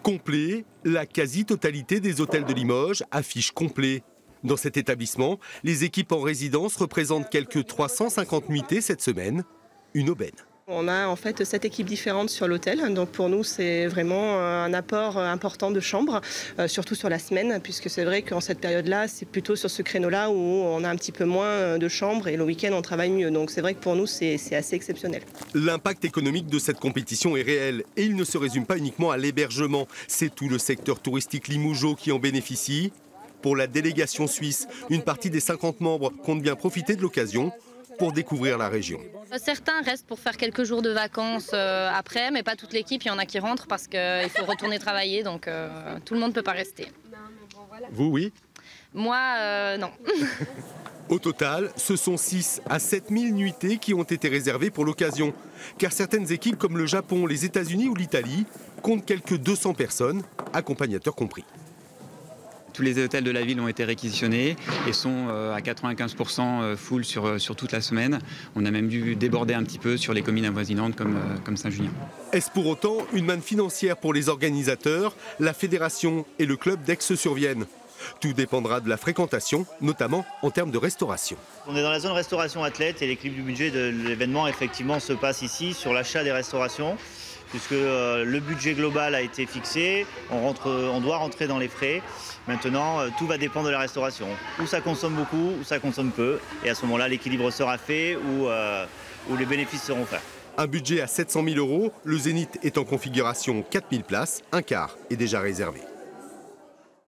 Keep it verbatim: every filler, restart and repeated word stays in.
Complet, la quasi-totalité des hôtels de Limoges affiche complet. Dans cet établissement, les équipes en résidence représentent quelques trois cent cinquante nuitées cette semaine, une aubaine. On a en fait sept équipes différentes sur l'hôtel, donc pour nous c'est vraiment un apport important de chambres, euh, surtout sur la semaine, puisque c'est vrai qu'en cette période-là, c'est plutôt sur ce créneau-là où on a un petit peu moins de chambres et le week-end on travaille mieux. Donc c'est vrai que pour nous c'est assez exceptionnel. L'impact économique de cette compétition est réel et il ne se résume pas uniquement à l'hébergement. C'est tout le secteur touristique limougeaud qui en bénéficie. Pour la délégation suisse, une partie des cinquante membres compte bien profiter de l'occasion pour découvrir la région. Certains restent pour faire quelques jours de vacances euh, après, mais pas toute l'équipe. Il y en a qui rentrent parce qu'il faut retourner travailler, donc euh, tout le monde ne peut pas rester. Vous, oui? Moi, euh, non. Au total, ce sont six à sept mille nuitées qui ont été réservées pour l'occasion. Car certaines équipes comme le Japon, les États-Unis ou l'Italie comptent quelques deux cents personnes, accompagnateurs compris. Tous les hôtels de la ville ont été réquisitionnés et sont à quatre-vingt-quinze pour cent full sur, sur toute la semaine. On a même dû déborder un petit peu sur les communes avoisinantes comme, comme Saint-Julien. Est-ce pour autant une manne financière pour les organisateurs, la fédération et le club d'Aix-sur-Vienne? Tout dépendra de la fréquentation, notamment en termes de restauration. On est dans la zone restauration athlète et l'équilibre du budget de l'événement effectivement se passe ici sur l'achat des restaurations. Puisque euh, le budget global a été fixé, on, rentre, on doit rentrer dans les frais. Maintenant, euh, tout va dépendre de la restauration. Où ça consomme beaucoup, où ça consomme peu. Et à ce moment-là, l'équilibre sera fait ou euh, où les bénéfices seront faits. Un budget à sept cent mille euros, le Zénith est en configuration quatre mille places, un quart est déjà réservé.